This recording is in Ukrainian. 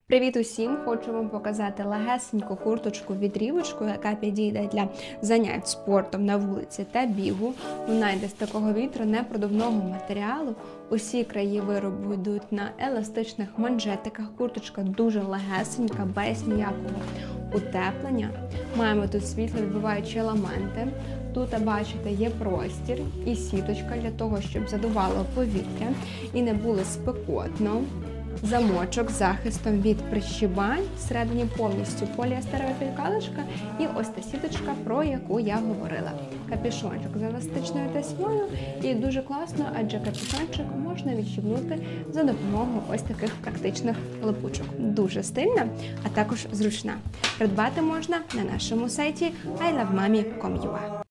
Привіт усім! Хочу вам показати легесеньку курточку-відрівочку, яка підійде для занять спортом на вулиці та бігу. Вона йде з такого вітронепродувного матеріалу. Усі краї виробу йдуть на еластичних манжетиках. Курточка дуже легесенька, без ніякого утеплення. Маємо тут світловідбиваючі елементи. Тут, бачите, є простір і сіточка для того, щоб задувало повітря і не було спекотно. Замочок з захистом від прищібань, всередині повністю поліестерова пількалочка і ось та сіточка, про яку я говорила. Капюшончик з еластичною тесьмою і дуже класно, адже капюшончик можна відщібнути за допомогою ось таких практичних липучок. Дуже стильна, а також зручна. Придбати можна на нашому сайті ilovemami.com.ua.